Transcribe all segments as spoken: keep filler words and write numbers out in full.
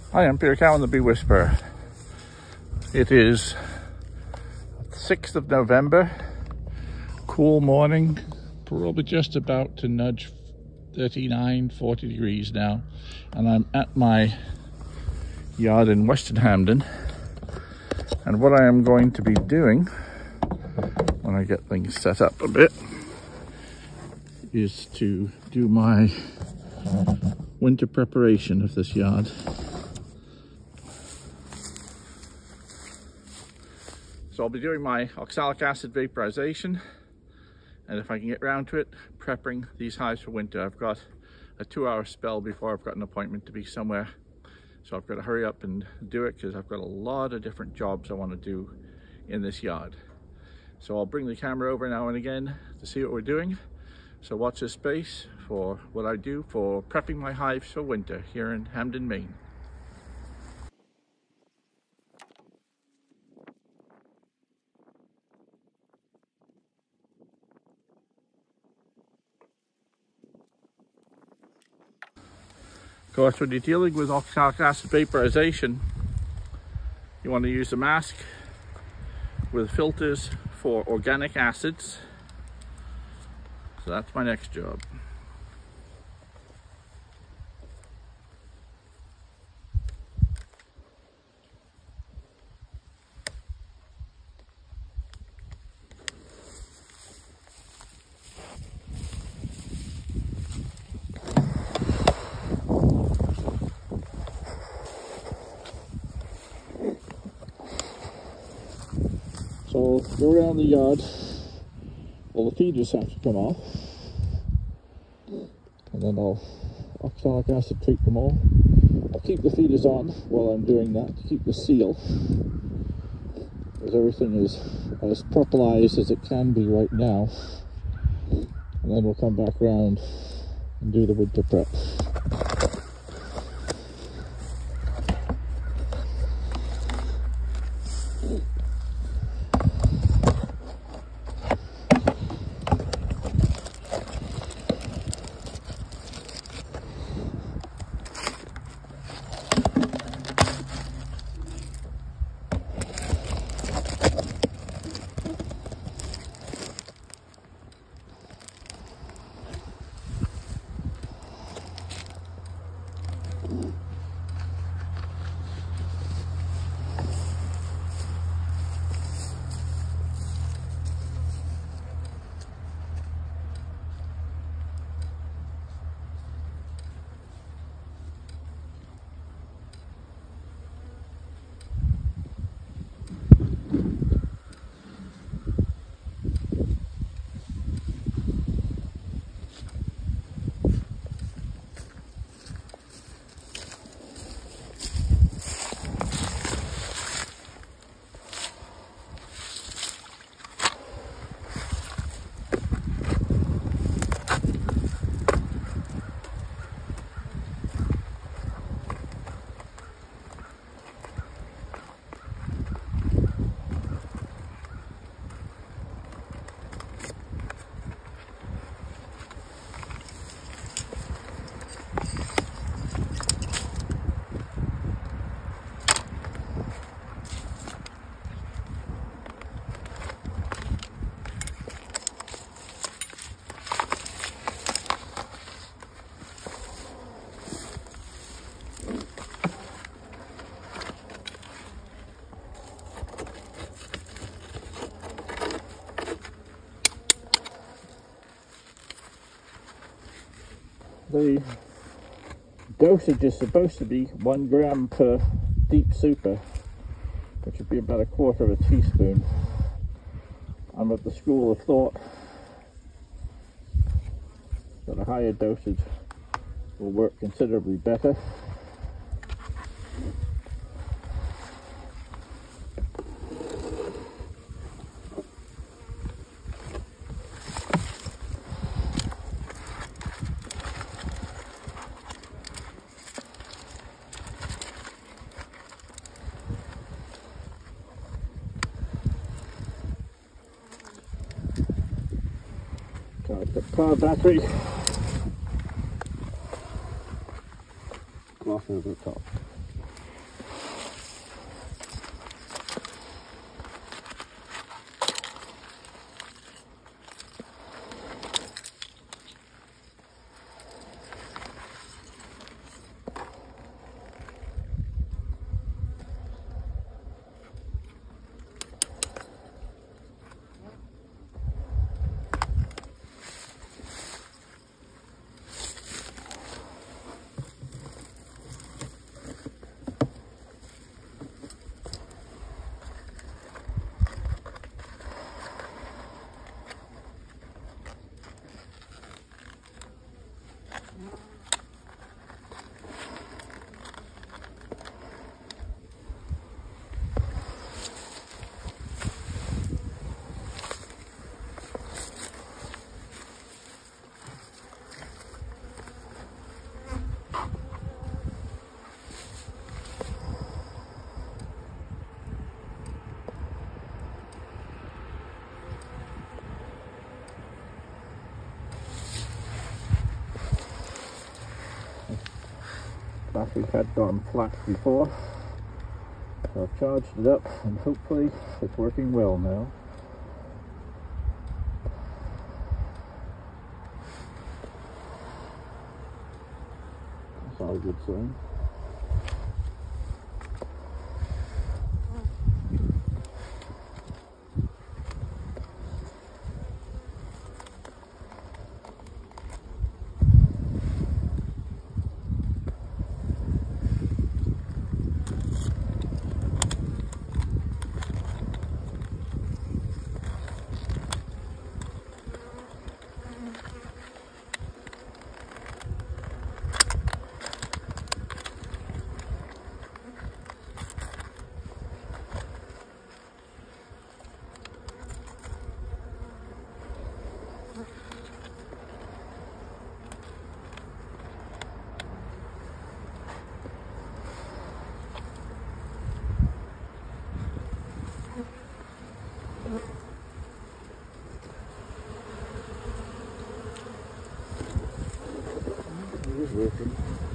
Hi, I'm Peter Cowan, the Bee Whisperer. It is sixth of November, cool morning, probably just about to nudge thirty-nine, forty degrees now, and I'm at my yard in Western Hampden. And what I am going to be doing when I get things set up a bit is to do my winter preparation of this yard. So I'll be doing my oxalic acid vaporization, and if I can get around to it, prepping these hives for winter. I've got a two hour spell before I've got an appointment to be somewhere. So I've got to hurry up and do it because I've got a lot of different jobs I want to do in this yard. So I'll bring the camera over now and again to see what we're doing. So watch this space for what I do for prepping my hives for winter here in Hampden, Maine. Of course, when you're dealing with oxalic acid vaporization, you want to use a mask with filters for organic acids. So that's my next job. So go around the yard, all the feeders have to come off, and then I'll oxalic acid treat them all. I'll keep the feeders on while I'm doing that to keep the seal, as everything is as properlized as it can be right now, and then we'll come back around and do the winter prep. The dosage is supposed to be one gram per deep super, which would be about a quarter of a teaspoon. I'm of the school of thought that a higher dosage will work considerably better. Charge the car battery, cloth over the top. battery had gone flat before, so I've charged it up and hopefully it's working well now. That's all a good sign. It is working.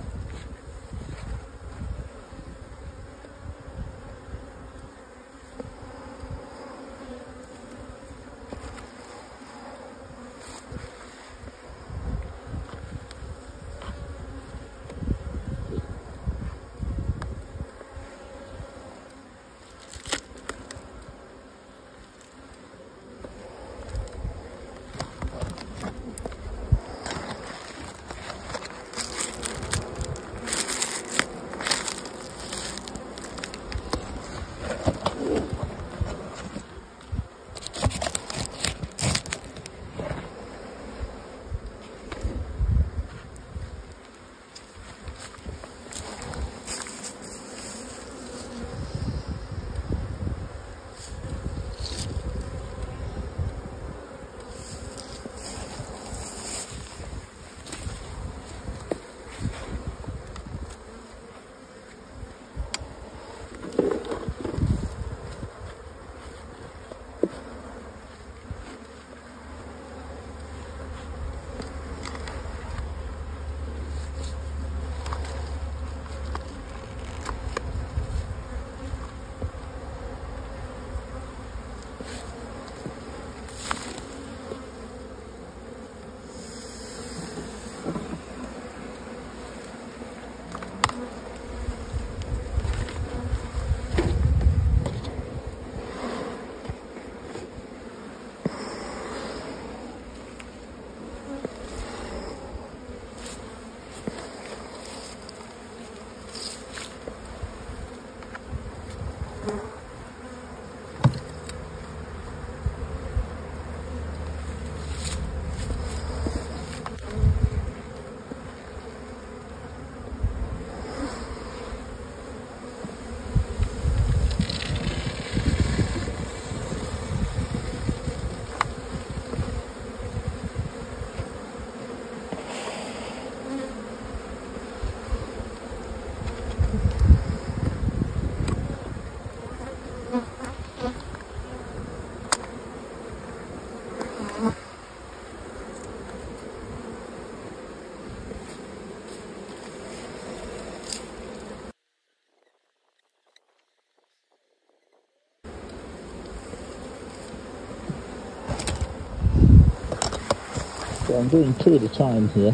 So I'm doing two at a time here.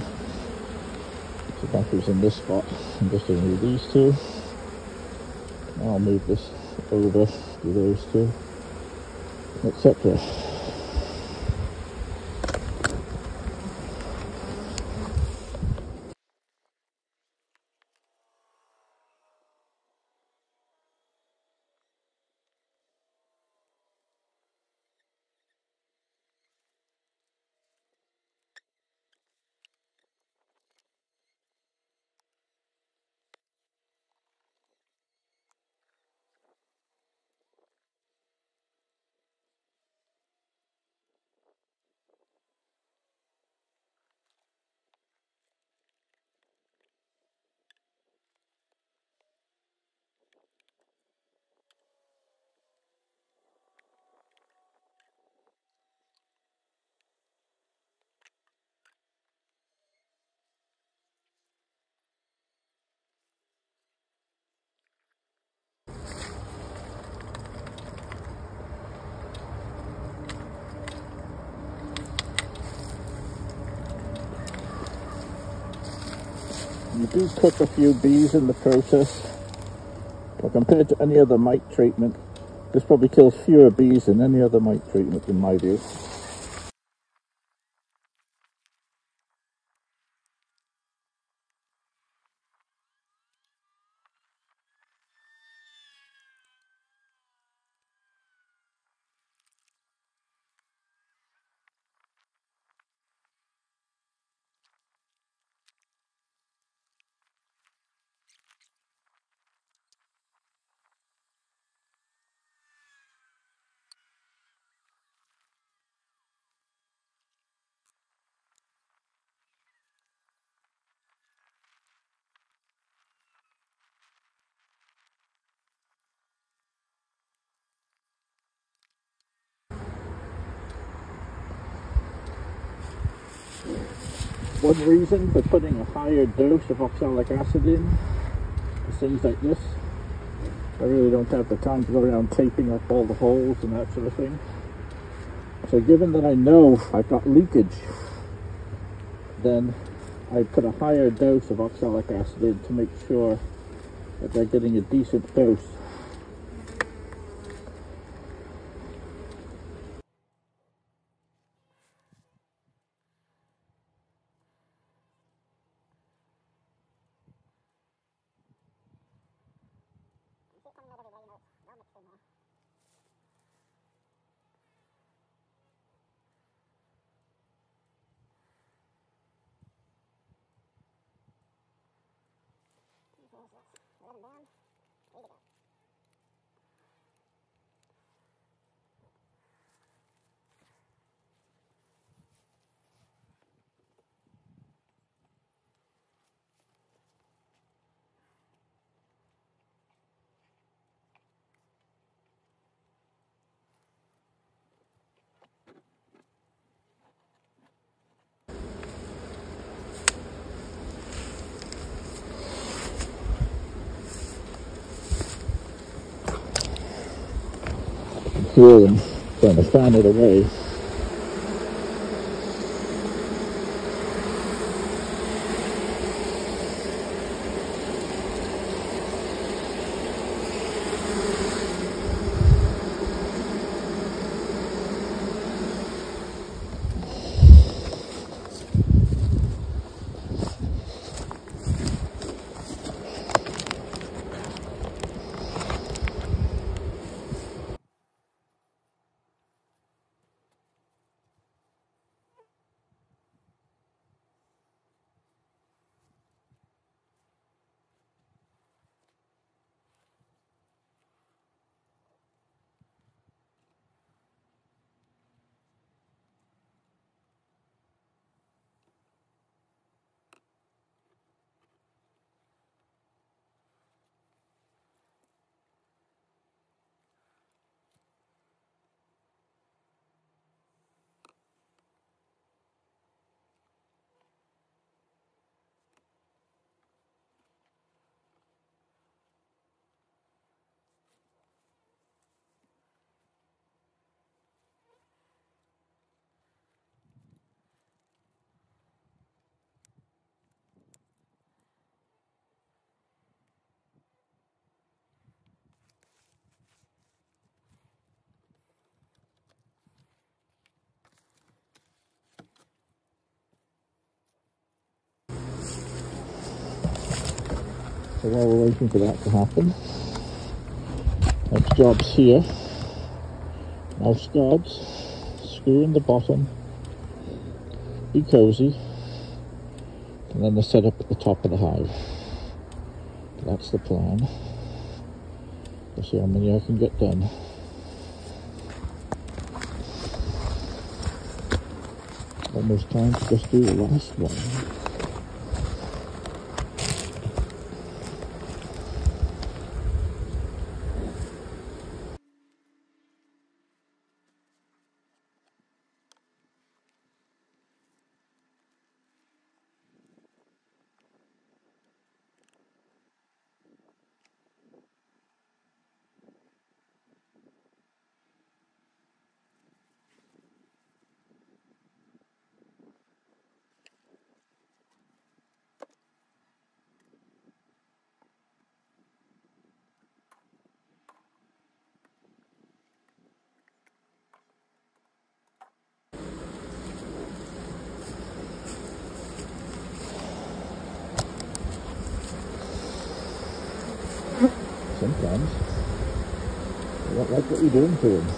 The battery's in this spot. I'm just going to move these two. I'll move this over to those two, et cetera. do cook a few bees in the process, but compared to any other mite treatment, this probably kills fewer bees than any other mite treatment in my view. One reason for putting a higher dose of oxalic acid in is things like this. I really don't have the time to go around taping up all the holes and that sort of thing. So given that I know I've got leakage, then I put a higher dose of oxalic acid in to make sure that they're getting a decent dose. Feel them trying to fan it away. So while we're waiting for that to happen, next job's here. Mouse guards, screw in the bottom, be cozy, and then the setup at the top of the hive. That's the plan. We'll see how many I can get done. Almost time to just do the last one. sometimes. I don't like what you're doing to him.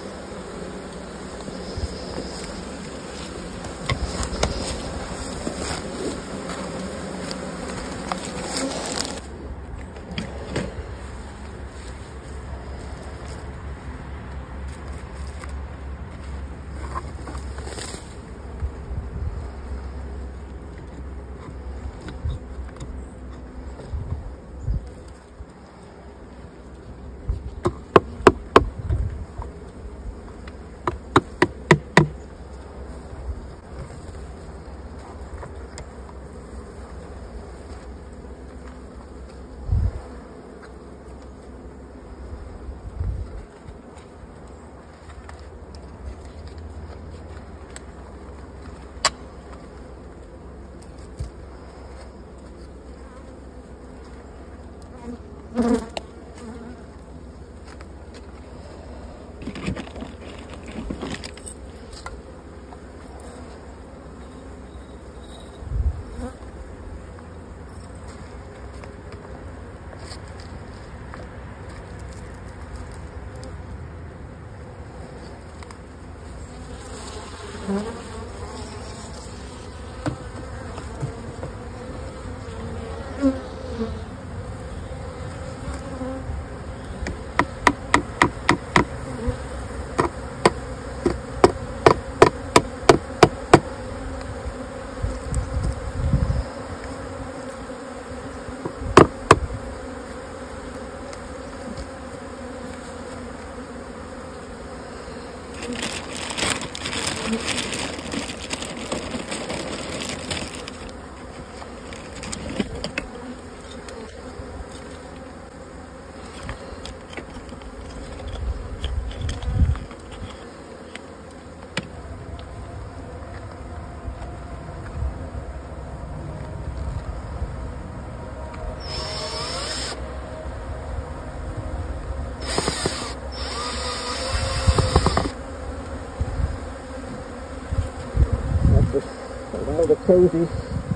Allow the cozy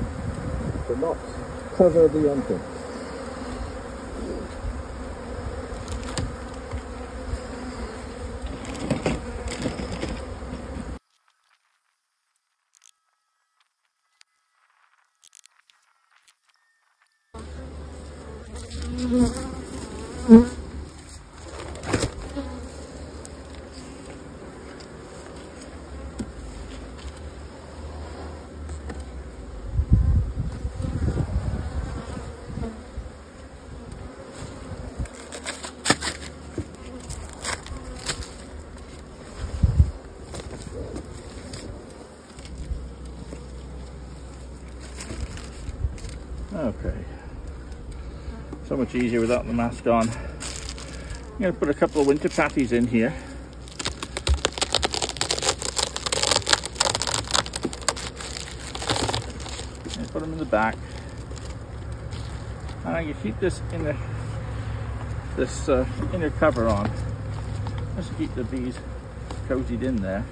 to not cover the entrance. Okay, so much easier without the mask on. I'm going to put a couple of winter patties in here. And put them in the back. And I can keep this inner, this uh, inner cover on, just to keep the bees cozied in there.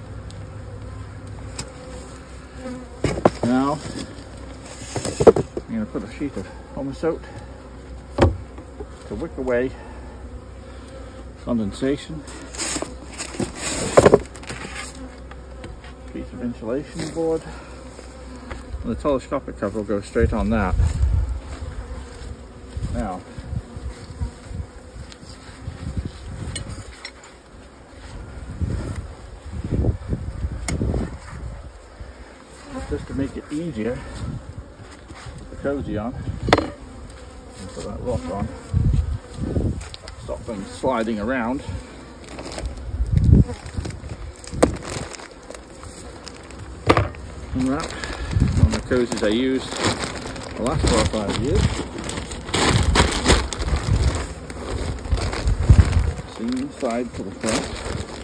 Now, I'm going to put a sheet of Homasote to wick away condensation. Piece of insulation board. And the telescopic cover will go straight on that. Now, just to make it easier, cozy on and put that rock on, stop them sliding around. And wrap on the cozies I used the last four or five years. Seam side to the front.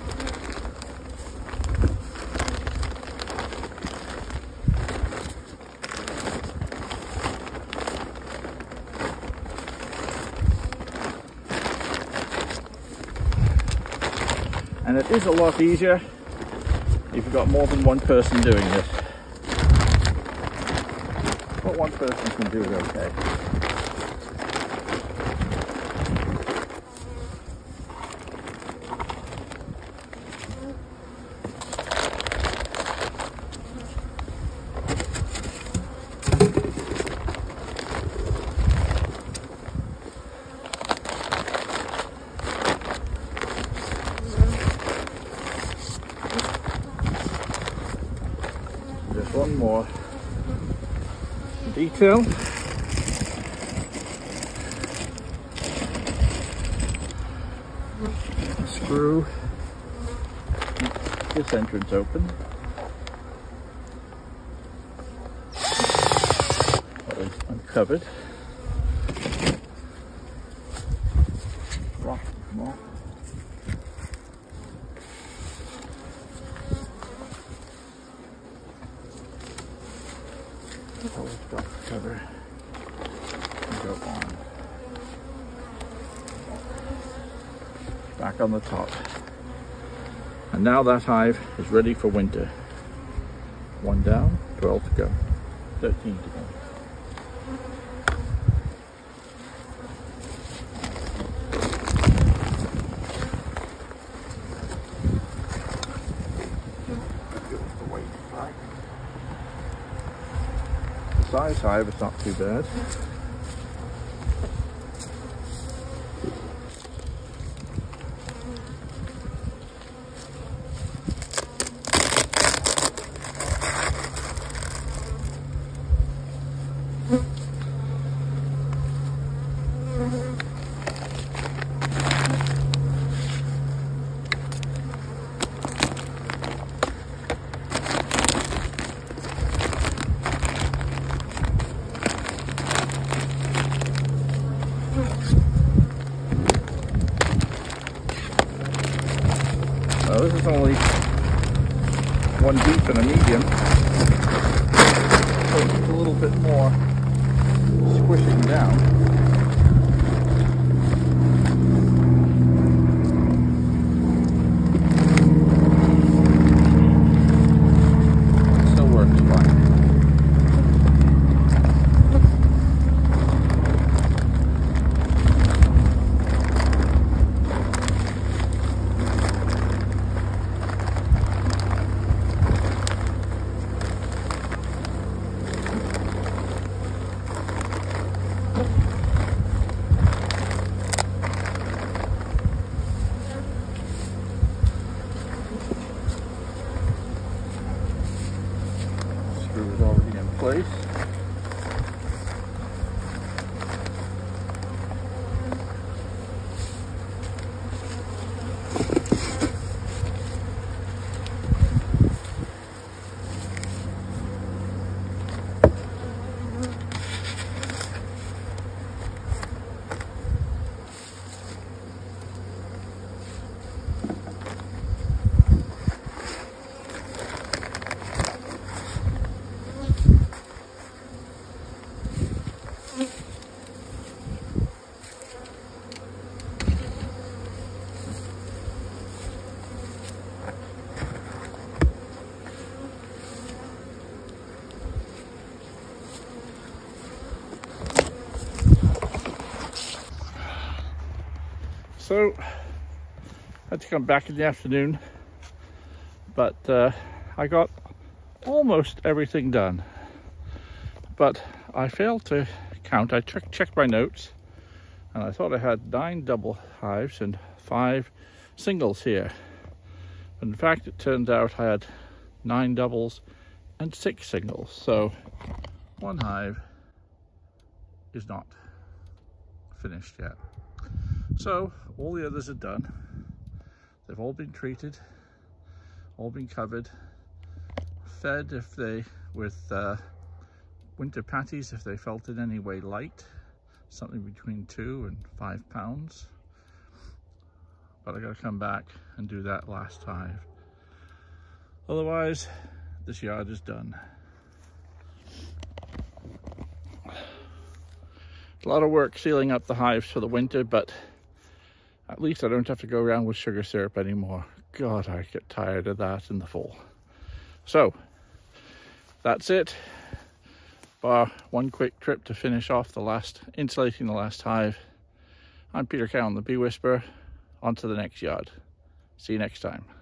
And it is a lot easier if you've got more than one person doing this. But one person can do it okay. more detail. Screw this entrance open. At least uncovered. Rock more. Always got the cover and go on. Back on the top. And now that hive is ready for winter. One down, twelve to go, thirteen to go. The size hive is not too bad. Now this is only one deep and a medium, so it's a little bit more squishing down. Screw is already in place. So I had to come back in the afternoon, but uh, I got almost everything done, but I failed to count. I checked, checked my notes, and I thought I had nine double hives and five singles here. But in fact, it turned out I had nine doubles and six singles. So one hive is not finished yet. So all the others are done. They've all been treated, all been covered, fed if they with uh, winter patties if they felt in any way light, something between two and five pounds. But I got to come back and do that last hive. Otherwise, this yard is done. A lot of work sealing up the hives for the winter, but at least I don't have to go around with sugar syrup anymore. God, I get tired of that in the fall. So, that's it. Bar one quick trip to finish off the last, insulating the last hive. I'm Peter Cowan, the Bee Whisperer. On to the next yard. See you next time.